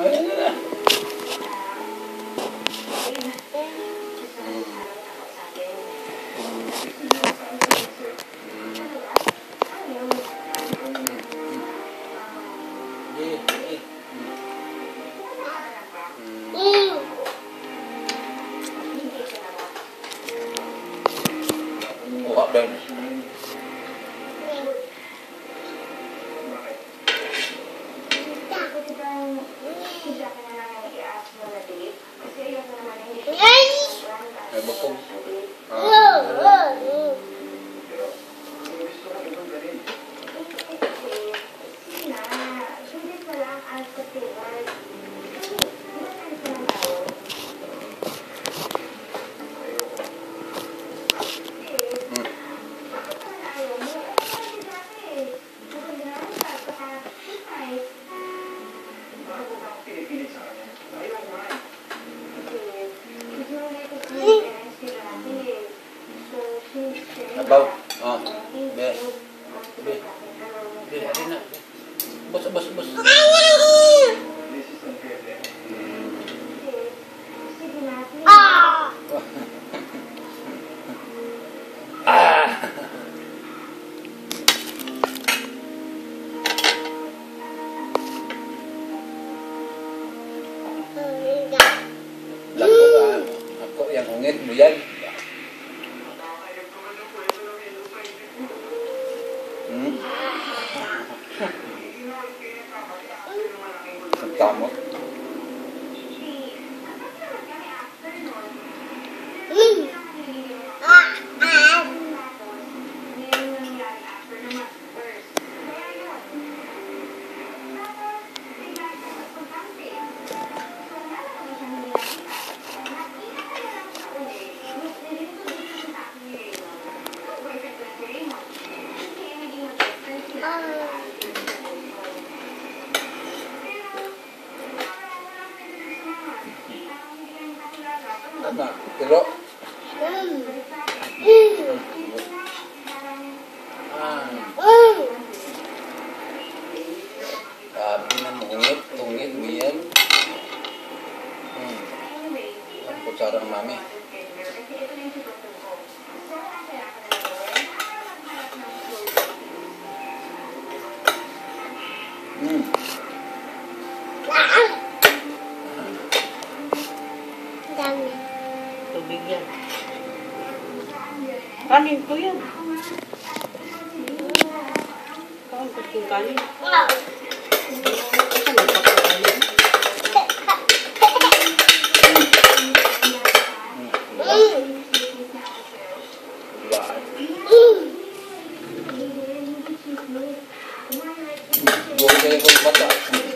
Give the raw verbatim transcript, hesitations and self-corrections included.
Ayun na. Buka ba yun? Ay, bukong. Abaw. Oh. Be. Be. Be, hari na. Bos, bos, bos. Ah. Ah. Lako ka. Ako yang ungit mo yan. Hmm? Ang tamo. Tama, pero ah, sabi na mungit, tungit, miyan. Hmm. Ang kutsarang mami. Hmm. Dami. Tubig yan. Kanin ko yan. Kain ko yung kanin. Saan nagpapakain? Buhay kayo kung bata.